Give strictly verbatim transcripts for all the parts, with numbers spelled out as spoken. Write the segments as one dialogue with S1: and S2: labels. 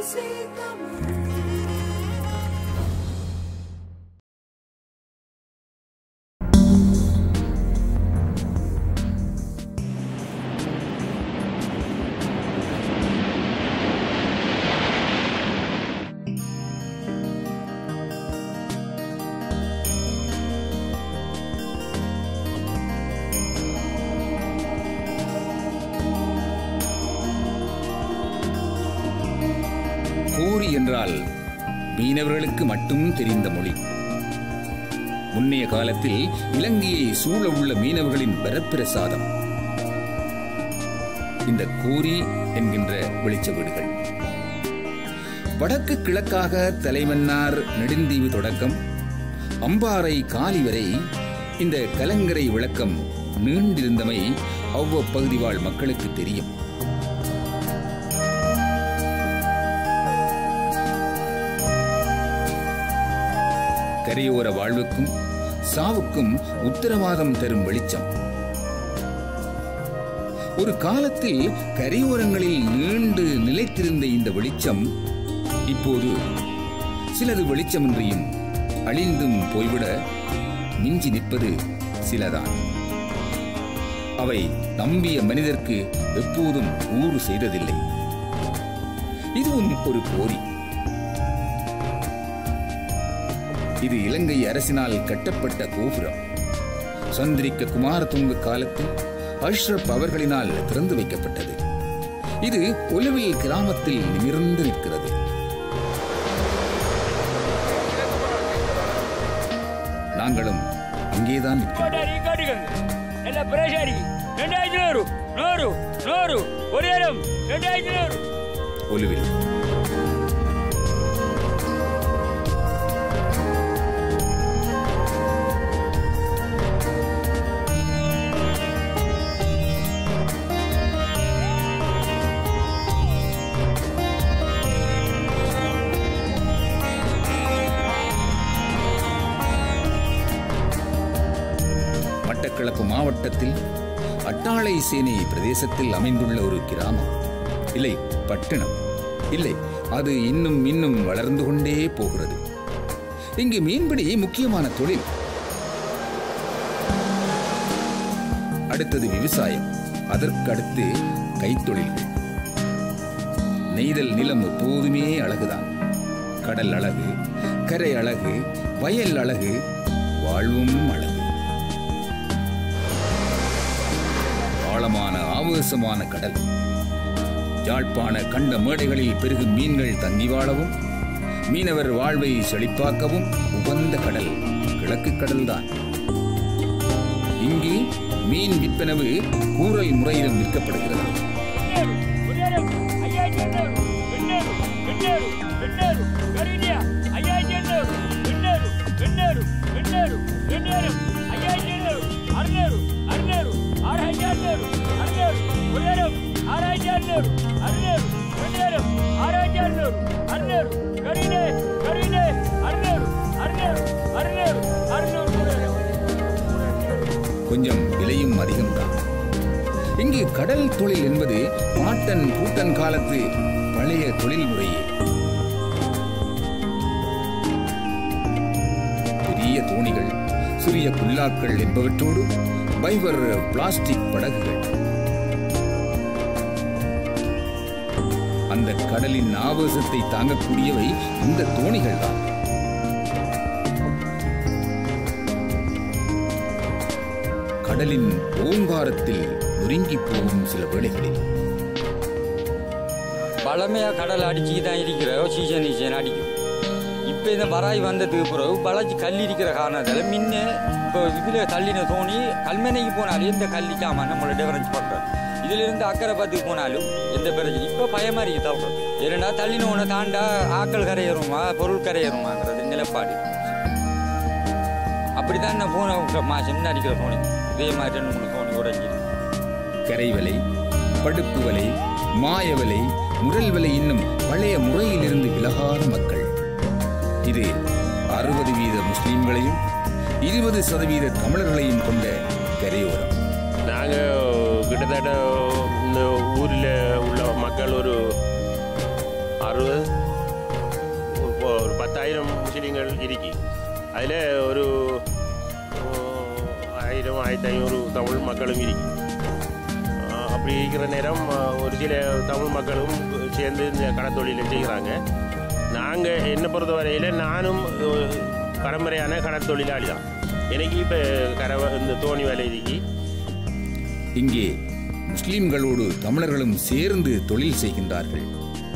S1: கோரி என்றால் மீனவர்களுக்கு மட்டும் தெரிந்த மொழி. முன்னைய காலத்தில் இலங்கையை சூழ உள்ள மீனவர்களின் வரப்பிரசாதம் இந்த கோரி என்கின்ற வெளிச்ச வீடுகள். வடக்கு கிழக்காக தலைமன்னார் நெடுந்தீவு தொடக்கம் அம்பாறை காலி வரை இந்த கலங்கரை விளக்கம் நீண்டிருந்தமை அவ்வப்பகுதி வாழ் மக்களுக்கு தெரியும். கரையோர வாழ்வுக்கும் சாவுக்கும் உத்தரவாதம் தரும் வெளிச்சம். ஒரு காலத்தில் கரையோரங்களில் நீண்டு நிலைத்திருந்த இந்த வெளிச்சம் இப்போது சிலது வெளிச்சமின்றியும் அழிந்தும் போய்விட மிஞ்சி நிற்பது சிலதான். அவை நம்பிய மனிதர்க்கு எப்போதும் ஊறு செய்ததில்லை. இதுவும் ஒரு கோரி. இது இலங்கை அரசினால் கட்டப்பட்ட கோபுரம். சந்திரிக்க குமாரதுங்க காலத்தில் அஷ்ரப் அவர்களினால் திறந்து வைக்கப்பட்டது. இது ஒலுவில் கிராமத்தில் நிமிர்ந்து நிற்கிறது. நாங்களும் அங்கேதான் ஒலுவில் மட்டக்களப்பு மாவட்டத்தில் அட்டாளை சேனை பிரதேசத்தில் அமைந்துள்ள ஒரு கிராமம். இல்லை, பட்டணம் இல்லை, அது இன்னும் இன்னும் வளர்ந்து கொண்டே போகிறது. இங்கு மீன்பிடி முக்கியமான தொழில். அடுத்தது விவசாயம், அதற்கடுத்து கைத்தொழில்கள். நெய்தல் நிலம் எப்போதுமே அழகுதான். கடல் அழகு, கரை அழகு, வயல் அழகு, வாழ்வும் அழகு. ஆழமான ஆவேசமான கடல். யாழ்ப்பாண கண்ட மேடைகளில் பெருகும் மீன்கள் தங்கி வாழவும் மீனவர் வாழ்வை செழிப்பாக்கவும் உகந்த கடல் கிழக்கு கடல்தான். இங்கு மீன் விற்பனவு கூறல் முறையிலும் விற்கப்படுகிறது. கொஞ்சம் விலையும் அதிகம்தான். இங்கு கடல் தொழில் என்பது பாட்டன் பூட்டன் காலத்து பழைய தொழில் முறையே. பெரிய தோணிகள், சிறிய குல்லாக்கள் என்பவற்றோடு பைபர் பிளாஸ்டிக் படகுகள். அந்த கடலின் ஆவேசத்தை தாங்கக்கூடியவை இந்த தோணிகள் தான். கடலின் ஓங்காரத்தில் நொறுங்கி போகும் சில வேளைகளில்
S2: பழமையா கடல் அடிச்சுக்கு தான் இருக்கிற சீசன் சீசன் அடிக்கும். இப்போ இந்த வராய் வந்ததுக்கு பிறகு பழச்சி கல் இருக்கிற காரணத்தில் முன்ன இப்போ இதில் தள்ளின தோணி கல்மனைக்கு போனாலும் எந்த கல்லிக்காம நம்மளை டிஃபரன்ஸ் பண்ணுறோம். இதிலிருந்து அக்கறை பார்த்துக்கு போனாலும் எந்த பிரச்சனை இப்போ பயமாக இருக்கு தவிர்த்து. ஏன்னா தள்ளின ஒன்று தாண்டா ஆக்கள் கரையேறுமா பொருள் கரையேறுமாங்கிறது நிலப்பாடு. அப்படித்தான் நான் போன மாசம் அடிக்கிற தோணி இதே மாதிரி ரெண்டு மூணு தோணி உடஞ்சி.
S1: கரைவலை, படுப்பு வலை, மாயவலை, முரல் வலை இன்னும் பழைய முறையிலிருந்து விலகாத மக்கள். இது அறுபது வீத முஸ்லீம்களையும் இருபது சதவீத தமிழர்களையும் கொண்ட கரையோரம்.
S3: நாங்கள் கிட்டத்தட்ட இந்த ஊரில் உள்ள மக்கள் ஒரு அறுபது ஒரு பத்தாயிரம் முஸ்லீம்கள் இருக்கு. அதில் ஒரு ஆயிரம் ஆயிரத்தி ஐநூறு தமிழ் மக்களும் இருக்கு. அப்படி இருக்கிற நேரம் ஒரு சில தமிழ் மக்களும் சேர்ந்து இந்த கடத்தொழிலை செய்கிறாங்க. நாங்கள் என்னை பொறுத்த வரையில் நானும் பரம்பரையான கடற்தொழிலாளி தான். எனக்கு இப்போ கரை இந்த தோணி வேலை இருக்கு.
S1: இங்கே முஸ்லிம்களோடு தமிழர்களும் சேர்ந்து தொழில் செய்கின்றார்கள்.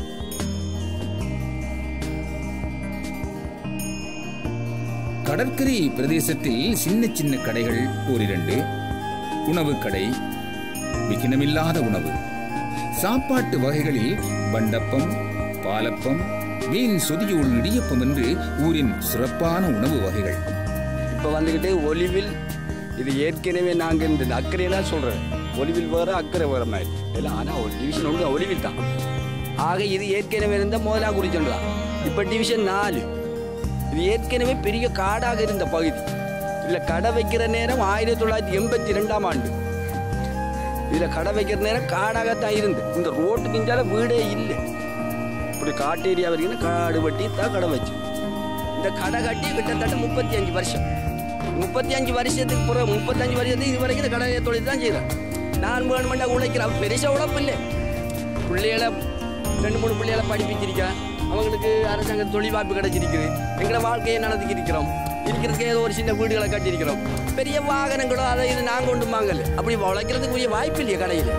S1: கடற்கரை பிரதேசத்தில் சின்ன சின்ன கடைகள் ஓரிரண்டு, உணவு கடை, விக்கினமில்லாத உணவு, சாப்பாட்டு வகைகளில் பண்டப்பம், பாலப்பம், மீன் சொதியோடு இடியப்பம் என்று ஊரின் சிறப்பான உணவு வகைகள்.
S4: இப்போ வந்துக்கிட்டு ஒலிவில் இது ஏற்கனவே நாங்கள் இந்த அக்கறையெல்லாம் சொல்கிறேன். ஒலிவில் வேறு அக்கறை வேறு மாதிரி எல்லாம். ஆனால் ஒரு டிவிஷன் ஒன்று ஒலிவில் தான். ஆக இது ஏற்கனவே இருந்தால் முதலாக குறிச்சொன்றான். இப்போ டிவிஷன் நாலு. இது ஏற்கனவே பெரிய காடாக இருந்த பகுதி. இதில் கடை வைக்கிற நேரம் ஆயிரத்தி தொள்ளாயிரத்தி எண்பத்தி ரெண்டாம் ஆண்டு. இதில் கடை வைக்கிற நேரம் காடாகத்தான் இருந்து. இந்த ரோட்டுக்கு இஞ்சால வீடே இல்லை. இப்படி காட்டு ஏரியா வரைக்கும் காடு வெட்டி தான் கடை வச்சு. இந்த கடை கட்டி கிட்டத்தட்ட முப்பத்தி அஞ்சு வருஷம் முப்பத்தி அஞ்சு வருஷத்துக்கு பிறகு முப்பத்தஞ்சு வருஷத்துக்கு இது வரைக்கும் இந்த கடை தொழில் தான் செய்கிறேன். நான் வேணுமெண்டா உழைக்கிறேன். பெருசாக உழைப்பு இல்லை. பிள்ளைகளை ரெண்டு மூணு பிள்ளைகளை படிப்பிச்சிருக்கேன். அவங்களுக்கு அரசாங்க தொழில் வாய்ப்பு கிடைச்சிருக்குது. எங்களை வாழ்க்கையை நடத்திக்கு இருக்கிறோம். இருக்கிறதுக்கு ஏதோ ஒரு சின்ன வீடுகளை கட்டியிருக்கிறோம். பெரிய வாகனங்களோ அதை இது நாங்கள் கொண்டு வாங்கல. அப்படி உழைக்கிறதுக்குரிய வாய்ப்பு இல்லையா கடையில்.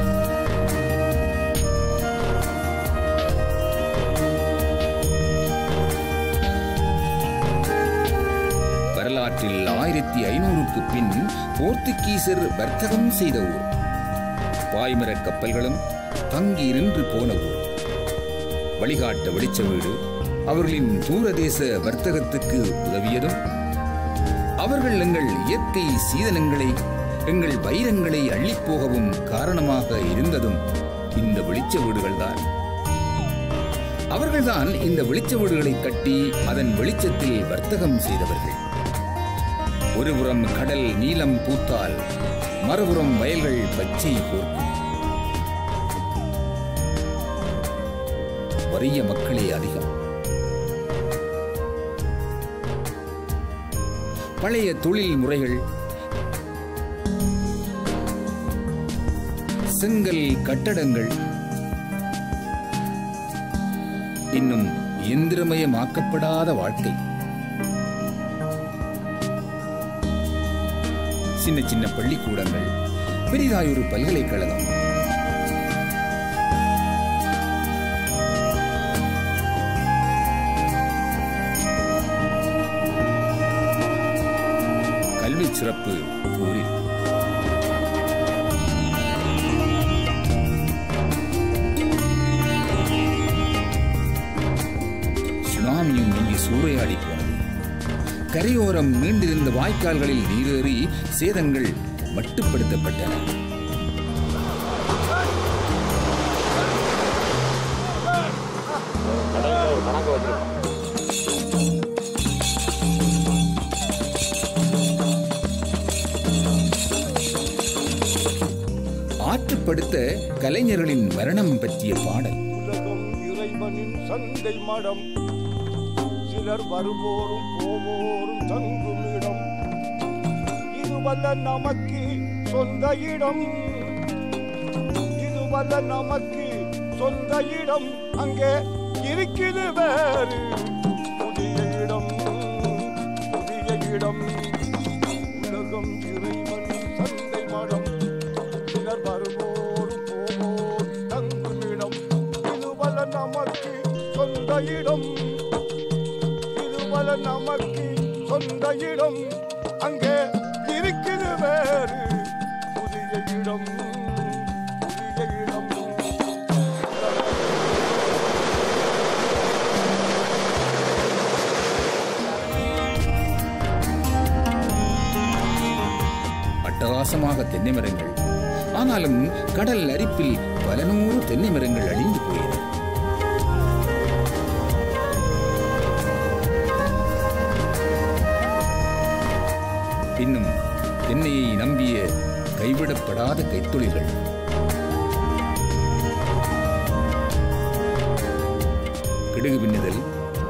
S1: வரலாற்றில் ஆயிரத்தி ஐநூறுக்கு பின் போர்த்துகீசர் வர்த்தகம் செய்த ஊர். பாய்மர கப்பல்களும் தங்கி நின்று போன ஊர். வழிகாட்ட வெளிச்ச வீடு அவர்களின் தூரதேச வர்த்தகத்துக்கு உதவியதும், அவர்கள் எங்கள் இயற்கை சீதனங்களை, எங்கள் வைரங்களை அள்ளிப்போகவும் காரணமாக இருந்ததும் இந்த வெளிச்ச வீடுகள்தான். அவர்கள்தான் இந்த வெளிச்ச வீடுகளை கட்டி அதன் வெளிச்சத்தில் வர்த்தகம் செய்தவர்கள். ஒருபுறம் கடல் நீலம் பூத்தால் மறுபுறம் வயல்கள் பச்சை போர்க்கும். வறிய மக்களே அதிகம். பழைய தொழில் முறைகள், செங்கல் கட்டடங்கள், இன்னும் இயந்திரமயமாக்கப்படாத வாழ்க்கை. சின்ன சின்ன பள்ளிக்கூடங்கள், பெரிதாயொரு பல்கலைக்கழகம். கல்வி சிறப்பு ஊரில். சுனாமியும் இங்கே சூறையாடி போனது. கரையோரம் நீண்டிருந்த வாய்க்கால்களில் நீரேறி சேதங்கள் மட்டுப்படுத்தப்பட்டன. ஆற்றுப்படுத்த கலைஞர்களின் மரணம் பற்றிய பாடல்.
S5: உலகம் இறைவனின் சந்தை மடம், சிலர் வருவோரும் போவோரும் தங்கும் இடம், இதுவல்ல நமக்கு சொந்த இடம், இதுவல்ல நமக்கு சொந்த இடம், அங்கே இருக்குது வேறு புதிய இடம், புதிய இடம். உலகம் இறைவனின் சந்தை மடம், சிலர் வருவோரும் போவோரும் தங்கும் இடம், இதுவல்ல நமக்கு சொந்த இடம், இதுவல்ல நமக்கு சொந்த இடம், அங்கே இருக்குது வேறு புதிய இடம், புதிய இடம்.
S1: அட்டகாசமாக தென்னை மரங்கள், ஆனாலும் கடல் அரிப்பில் பல நூறு தென்னை மரங்கள் அழிந்து போயின. இன்னும் தென்னையை நம்பிய கைவிடப்படாத கைத்தொழில்கள். கிடுகு பின்னுதல்,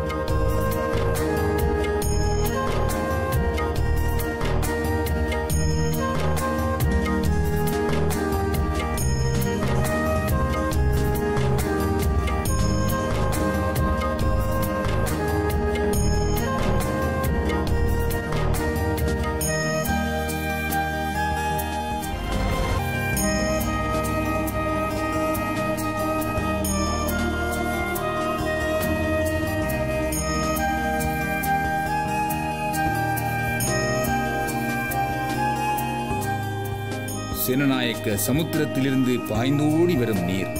S1: சேனநாயக்க சமுத்திரத்திலிருந்து பாய்ந்தோடி வரும் நீர்,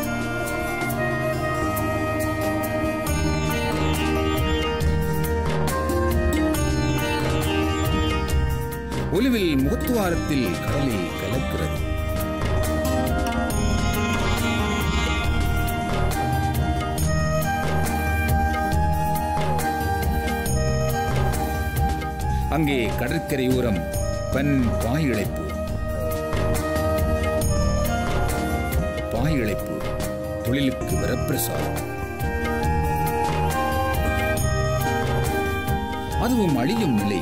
S1: ஒலிவில் முகத்துவாரத்தில் கடலில் கலக்கிறது. அங்கே கடற்கரையோரம் பன் பாய் இழைப்பு பாய் இழைப்பு தொழிலுக்கு வரப்பிரசாதம். அதுவும் அழியும் நிலை.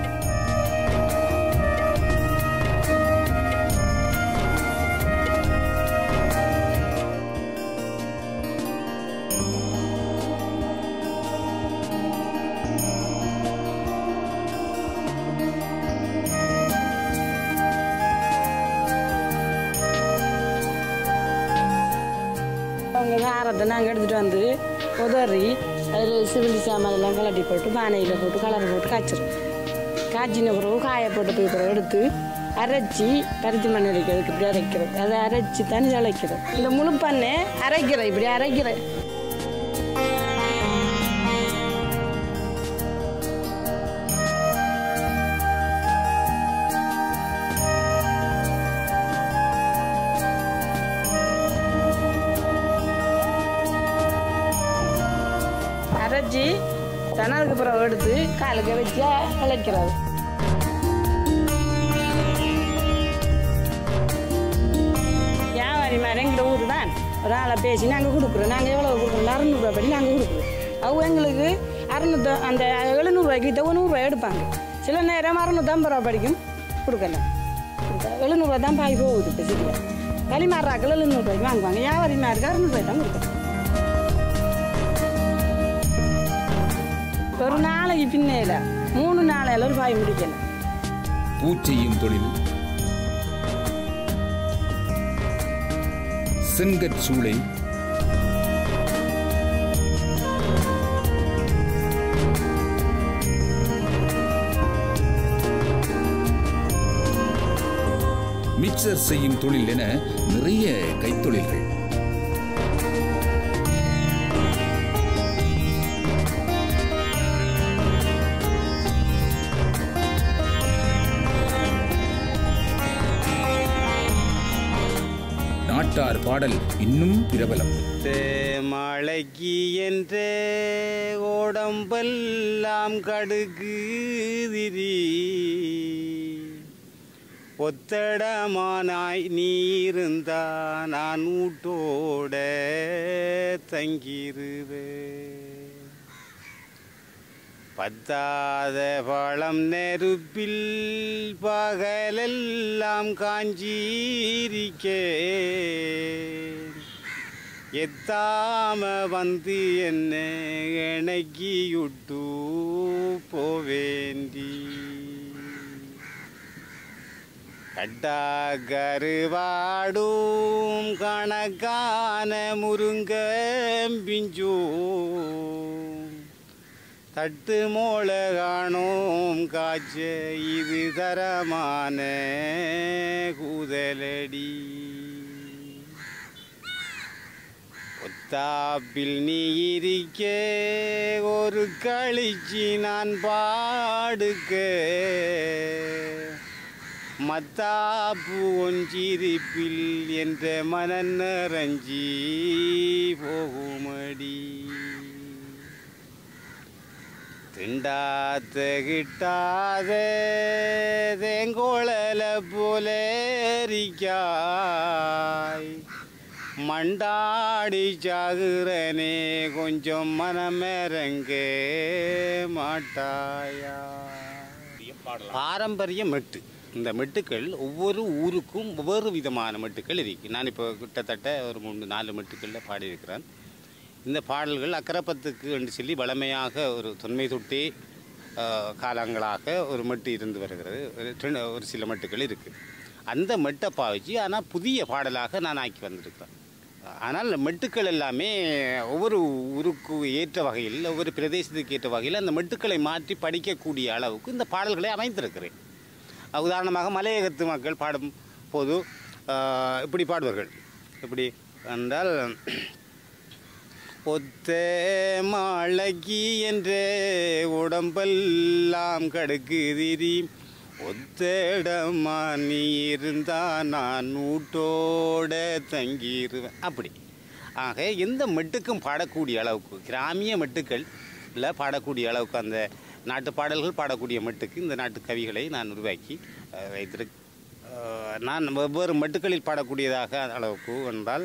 S6: காரத்தை நாங்கள் எடுத்துகிட்டு வந்து உதறி அதில் சிவிலி சாமானெல்லாம் கலட்டி போட்டு பானையில் போட்டு கலர் போட்டு காய்ச்சிரும். காய்ச்சின பிறகு காய போட்டு போய் பிறகு எடுத்து அரைச்சி பருத்தி மண் அரைக்கிறதுக்கு இப்படி அரைக்கிறது. அதை அரைச்சி தண்ணி அழைக்கிறோம். இந்த முழு பண்ணை அரைக்கிறேன், இப்படி அரைக்கிறேன். அரைச்சி தனதுக்கு பிறகு எடுத்து காலுக்கு வச்சு அழைக்கிறது. வியாபாரி மாதிரி எங்கள் ஊர் தான் ஒரு ஆளை பேசி நாங்கள் கொடுக்குறோம். நாங்கள் எவ்வளோ கொடுக்குறோம், அறுநூறுவா படி நாங்கள் கொடுக்குறோம். அவங்க எங்களுக்கு அறுநூத்தி அந்த எழுநூறுவாய்க்கு தொண்ணூறுரூவா எடுப்பாங்க. சில நேரம் அறுநூற்றம்பது ரூபா படிக்கும் கொடுக்கலாம். எழுநூறுவா தான் பாய் போகுது. இப்போ சரியா களிமாறாக்கள் எழுநூறுவாய்க்கு வாங்குவாங்க. வியாபாரி மாதிரி அறுநூறுவாய் தான் கொடுப்பாங்க. ஒரு நாளைக்கு பின்னேல மூணு நாளையில ஒரு பாய் முடிக்கல.
S1: பூச்செய்யும் தொழில், செங்கற் சூளை, மிக்சர் செய்யும் தொழில் என நிறைய கைத்தொழில்கள். நாட்டார் பாடல் இன்னும் பிரபலம்.
S7: மழைக்கு என்றே ஓடம்பெல்லாம் கடுகுதிரி ஒத்தடமானாய் நீ இருந்தா நான் ஊட்டோட தங்கிருவே. பத்தாத பழம் நெருப்பில் பகலெல்லாம் காஞ்சிரிக்கே எத்தாம வந்து என்ன இணக்கியுட்டு போவேண்டி. கட்டாகருவாடும் கணக்கான முருங்க பிஞ்சோ தட்டு மோள காணோம் காய்ச்ச இது தரமான கூதலடி. ஒத்தாப்பில் நீ இருக்க ஒரு கழிச்சி நான் பாடுக்க மத்தாப்பு ஒஞ்சிருப்பில் என்ற மனநரஞ்சி போகுமடி. திண்டாத்த கிட்டாத தேங்கோளல போலேரிக்காய் மண்டாடி சாகுறனே கொஞ்சம் மனமிறங்க மாட்டாயா. பாரம்பரிய மெட்டு. இந்த மெட்டுக்கள் ஒவ்வொரு ஊருக்கும் ஒவ்வொரு விதமான மெட்டுக்கள் இருக்குது. நான் இப்போ கிட்டத்தட்ட ஒரு மூணு நாலு மெட்டுக்களில் பாடியிருக்கிறேன். இந்த பாடல்கள் அக்கரப்பத்துக்கு என்று சொல்லி வளமையாக ஒரு தொன்மை தொட்டே காலங்களாக ஒரு மெட்டு இருந்து வருகிறது. ஒரு ஒரு சில மெட்டுக்கள் இருக்குது. அந்த மெட்டை பாவிச்சு ஆனால் புதிய பாடலாக நான் ஆக்கி வந்திருக்கிறேன். ஆனால் மெட்டுக்கள் எல்லாமே ஒவ்வொரு ஊருக்கு ஏற்ற வகையில், ஒவ்வொரு பிரதேசத்துக்கு ஏற்ற வகையில் அந்த மெட்டுக்களை மாற்றி படிக்கக்கூடிய அளவுக்கு இந்த பாடல்களை அமைந்திருக்கிறேன். உதாரணமாக மலையகத்து மக்கள் பாடும் போது இப்படி பாடுவார்கள். இப்படி என்றால், ஒத்த மாளகி என்றே உடம்பெல்லாம் கடுக்குதிரி, ஒத்தடமா நீ இருந்தா நான் நூட்டோட தங்கிடுவேன். அப்படி ஆக எந்த மெட்டுக்கும் பாடக்கூடிய அளவுக்கு, கிராமிய மெட்டுக்களில் பாடக்கூடிய அளவுக்கு, அந்த நாட்டு பாடல்கள் பாடக்கூடிய மெட்டுக்கு இந்த நாட்டு கவிகளை நான் உருவாக்கி வைத்திருக்க. நான் வெவ்வேறு மெட்டுக்களில் பாடக்கூடியதாக அளவுக்கு என்றால்,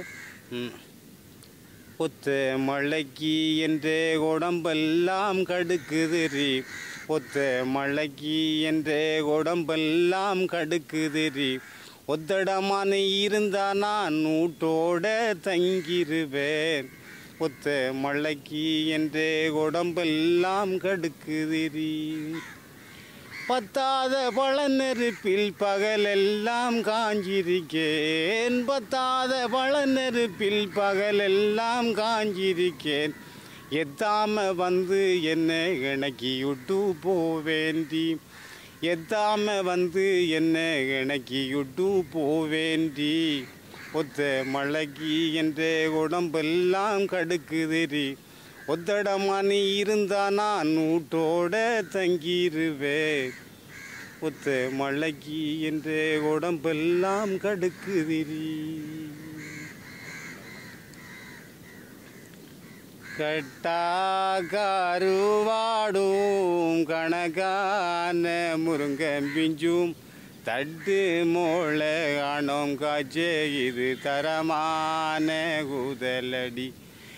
S7: ஒத்த மழைக்கு என்றே உடம்பெல்லாம் கடுக்குதிரி, ஒத்த மழைக்கு என்றே உடம்பெல்லாம் கடுக்குதிரி, ஒத்தடமான இருந்தா நான் நூட்டோட தங்கிருவேன், ஒத்த மழைக்கு என்றே உடம்பெல்லாம் கடுக்குதிரி, பத்தாத பழநெருப்பில் பகலெல்லாம் காஞ்சிருக்கேன், பத்தாத பழநெருப்பில் பகலெல்லாம் காஞ்சிருக்கேன், எத்தாம வந்து என்ன இணக்கி விட்டு போவேண்டி, எத்தாம வந்து என்ன இணக்கி விட்டு போவேண்டி, ஒத்த மழைக்கு என்றே உடம்பெல்லாம் கடுக்குதிரி, ஒத்தடமா நீ இருந்தா நான் நூட்டோட தங்கிருவேன், ஒத்த மழைக்கு என்றே உடம்பெல்லாம் கடுக்குதிரி. கட்டாகாருவாடும் கணக்கான முருங்கம்பிஞ்சும் தட்டு மோள காணோம் காய்ச்சே இது தரமான குதலடி,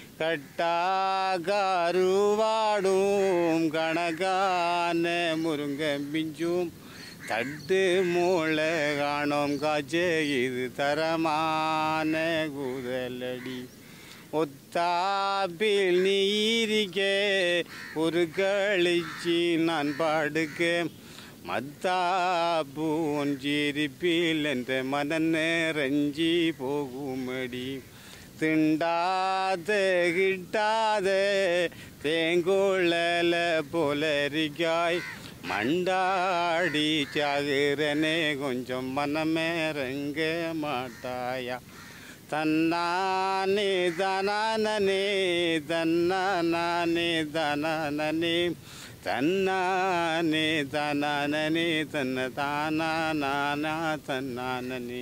S7: கட்டாகாருவாடும் கணக்கான முருங்கம்பிஞ்சும் தட்டு மூள காணோம் காய்ச்சே இது தரமான குதலடி, ஒத்தாப்பில் நீரிக்கே ஒரு கழிச்சி நான் பாடுக்க, மத்தாப்பு ஒன்றிருப்பில் என்ற மன நிறைஞ்சி போகுமடி, திண்டாத கிட்டாத தேங்கோளல போலரிக்காய், மண்டாடி சாகுறனே கொஞ்சம் மனமேறங்க மாட்டாயா, தன்னானே தனானே தன்னானே தனானே தன்னானே தனானே தன்ன தானா தன்னானே.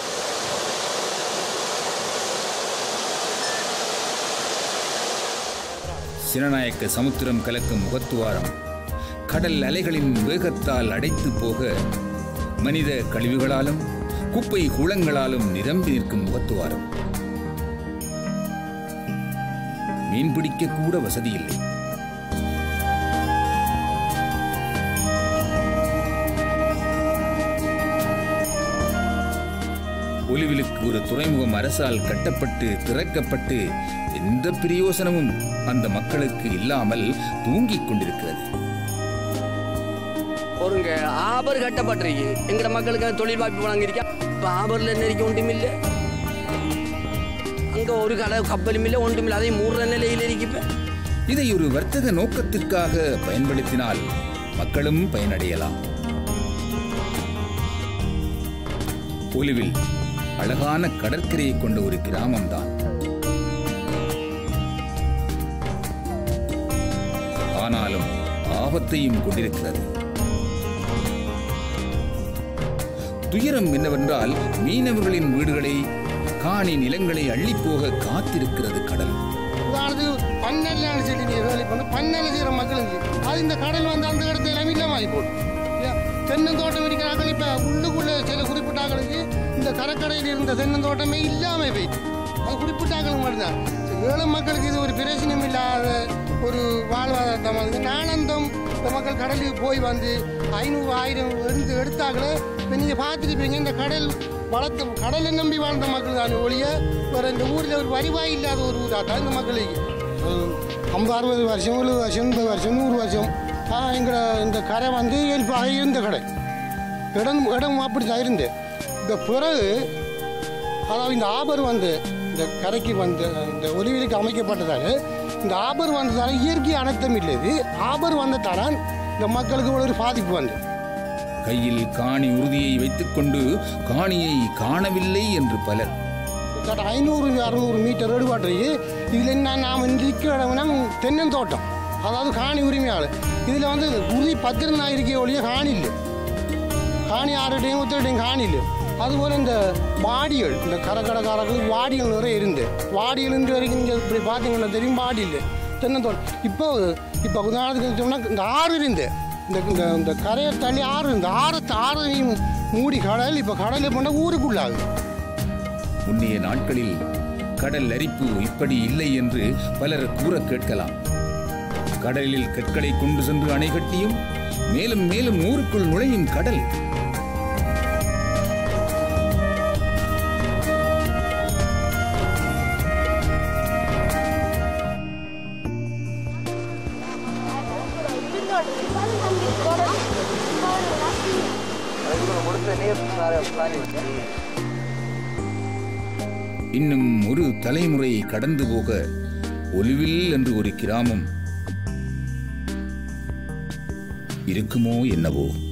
S1: சினநாயக்க சமுத்திரம் கலக்கும் முகத்துவாரம் கடல் அலைகளின் வேகத்தால் அடைத்து போக, மனித கழிவுகளாலும் குப்பை கூளங்களாலும் நிரம்பி நிற்கும் முகத்துவாரம். மீன்பிடிக்க கூட வசதி இல்லை. ஒலிவிலுக்கு ஒரு துறைமுகம் அரசால் கட்டப்பட்டு திறக்கப்பட்டு எந்த பிரயோசனமும் அந்த மக்களுக்கு இல்லாமல் தூங்கிக் கொண்டிருக்கிறது.
S4: ஒருங்க ஆபர் கட்டப்பட்டிருக்கு, எங்கட மக்களுக்கு தொழில் வாய்ப்பு வழங்கியிருக்கா. இப்போ ஆபரில் என்ன இருக்க ஒன்றும் இல்லை, அங்கே ஒரு கடை கப்பலும் இல்லை ஒன்றும் இல்லை, அதையும் மூடுற நிலையில் இருக்கிப்ப.
S1: இதை ஒரு வர்த்தக நோக்கத்திற்காக பயன்படுத்தினால் மக்களும் பயனடையலாம். ஒலிவில் அழகான கடற்கரையை கொண்ட ஒரு கிராமம்தான். ஆனாலும் ஆபத்தையும் கொண்டிருக்கிறது. துயரம் என்னவென்றால், மீனவர்களின் வீடுகளை, காணி நிலங்களை அள்ளிப்போக காத்திருக்கிறது கடல்.
S8: உதாரணத்துக்கு பண்ணெல்லாம் சொல்லி நீர் வந்து பண்ணெல்லாம் செய்கிற மக்களுக்கு அது இந்த கடல் வந்து அந்த இடத்துல எல்லாம் இல்லாமல் போடும். தென்னந்தோட்டம் இருக்கிறார்கள். இப்போ உள்ளுக்குள்ளே சில குறிப்பிட்டாங்களுக்கு இந்த கடற்கரையில் இருந்த தென்னந்தோட்டமே இல்லாமல் போயிட்டு அது குறிப்பிட்டாக்களுக்கு மட்டும்தான். ஏழை மக்களுக்கு இது ஒரு பிரச்சனையும் இல்லாத ஒரு வாழ்வாதாரத்தமாக இருக்குது. நாளந்தம் இந்த மக்கள் கடலுக்கு போய் வந்து ஐநூறு ஆயிரம் எடுத்து எடுத்தாங்களே. இப்போ நீங்கள் பார்த்துருப்பீங்க, இந்த கடல் வளர்த்த கடலை நம்பி வாழ்ந்த மக்கள் தான் ஒழிய வேறு இந்த ஊரில் ஒரு வருவாய் இல்லாத ஒரு ஊராக தான் இந்த மக்களுக்கு. ஐம்பது அறுபது வருஷம் எழுபது வருஷம் எண்பது வருஷம் நூறு வருஷம் எங்களை இந்த கரை வந்து இயல்பாக இருந்த கடை இடம் இடம் அப்படி தான் இருந்தேன். இந்த பிறகு அதாவது இந்த ஆபர் வந்து இந்த கரைக்கு வந்து இந்த ஒலிவிலுக்கு அமைக்கப்பட்டதால் இந்த ஆபர் வந்ததால் இயற்கை அனர்த்தம் இல்லை. இது ஆபர் வந்ததால் இந்த மக்களுக்கு ஒரு பாதிப்பு வந்து
S1: கையில் காணி உறுதியை வைத்துக்கொண்டு காணியை காணவில்லை என்று பலர்.
S8: ஐநூறு அறுநூறு மீட்டர் எடுபாட்டுக்கு இதில் என்ன நாம் இருக்கிற இடம்னா தென்னந்தோட்டம், அதாவது காணி உரிமையாளர். இதில் வந்து உறுதி பத்திரம் இருக்க ஒழிய காணி இல்லை. காணி ஆறுடையும் ஒத்துடையும் காணி இல்லை. அதுபோல் இந்த வாடிகள், இந்த கரக்கடைக்காரர்களுக்கு வாடிகள் நிறைய இருந்து வாடிகள் இன்று வரைக்கும் இங்கே இப்படி பார்த்தீங்கன்னா தெரியும் வாடி இல்லை தென்னந்தோட்டம். இப்போ இப்போ உதாரணத்துக்கு சொன்னால் இந்த ஆறு இருந்து இந்த இந்த கரையை தள்ளி ஆறு இந்த ஆறு ஆறையும் மூடி கடல் இப்போ கடலில் போனால் ஊருக்குள்ளாகுது.
S1: முன்னைய நாட்களில் கடல் அரிப்பு இப்படி இல்லை என்று பலர் கூற கேட்கலாம். கடலில் கற்களை கொண்டு சென்று அணை கட்டியும் மேலும் மேலும் ஊருக்குள் நுழையும் கடல். இன்னும் ஒரு தலைமுறை கடந்து போக ஒலிவில் என்று ஒரு கிராமம் இருக்குமோ என்னவோ.